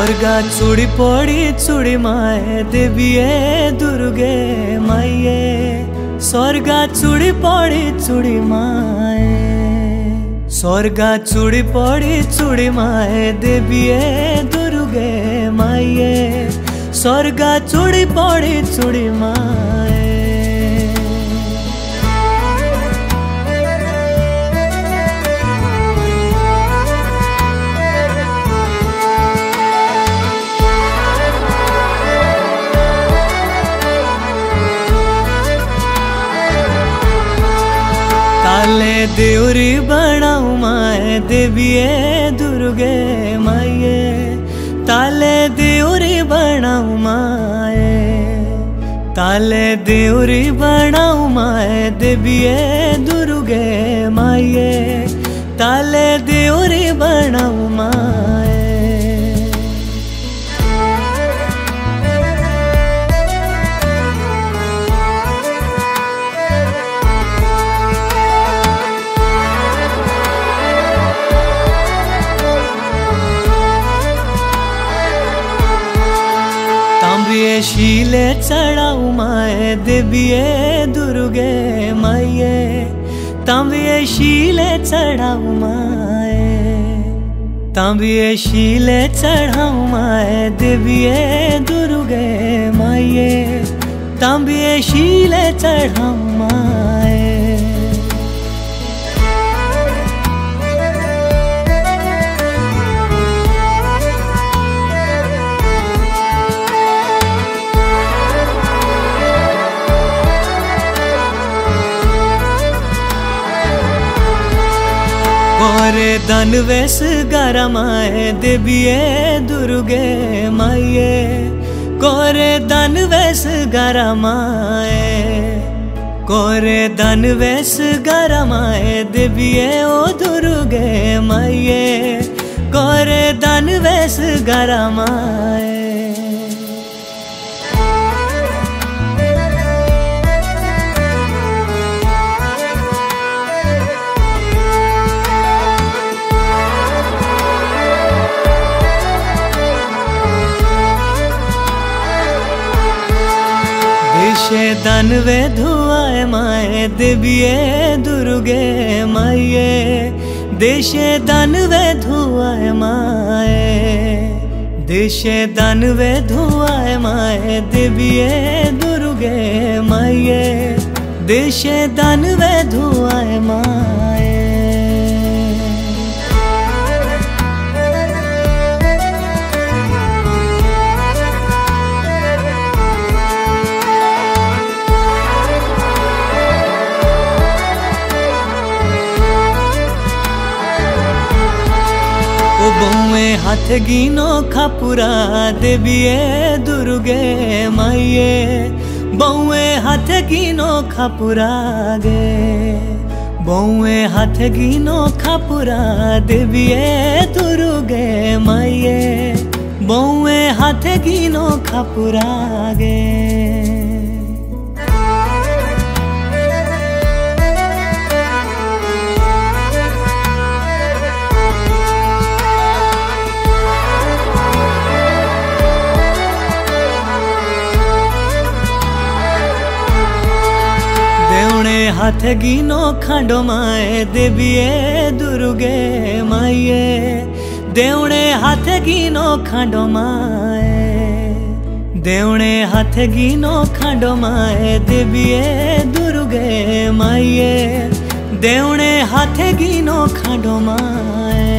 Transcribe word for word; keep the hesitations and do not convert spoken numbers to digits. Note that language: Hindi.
स्वर्गा चूड़ी पड़ी चूड़ी माए देविये दुर्गे माइये। स्वर्गा चूड़ी पड़ी चूड़ी माए, स्वर्गा चूड़ी पड़ी चूड़ी माए देविये दुर्गे माइये। स्वर्गा चूड़ी पड़ी चूड़ी माए। ताले देवरी बनाऊ माए देविये दुर्गे माइये। ताले देवरी बनाऊ माए, ताले देवरी बनाऊ माए देविये दुर्गे माइये। ताले देवरी बनाऊ माए। तांबिये शीले चढ़ाऊ माए देविये दुर्गे माइये। तांबिये शीले चढ़ाऊ माए, तांबिये शीले चढ़ाऊ माए देविये दुर्गे माइये। तांबिये शीले चढ़ाऊ माए। गोरे धन वेस गरमाए देविये दुर्गे माइये। गोरे धन वेस गरमाए, गोरे धन वेस गरमाए देविये ओ दुर्गे माइये। गोरे धन वेस गरमाए। देशे धन वे धुआए माए देविये दुर्गे माइये। देशे धन वे धुआए माए, देशे धन वे धुआए माए देविये दुर्गे माइये। देशे धन वे धुआए माए। बउए हाथ गिनो खापुरा देविये दुर्गे माइये। बउए हाथ गिनो खापुरा गे, बउए हाथ गिनो खापुरा देविये दुर्गे माइये। बउए हाथ गिनो खापुरा गे। हाथ गिनो खांडो माए देविये दुर्गे माइये। देवणे हाथ गिनो खांडो माए, देवणे हाथ गिनो खांडो माए देविये दुर्गे माइये। देवणे हाथ गिनो खांडो माए।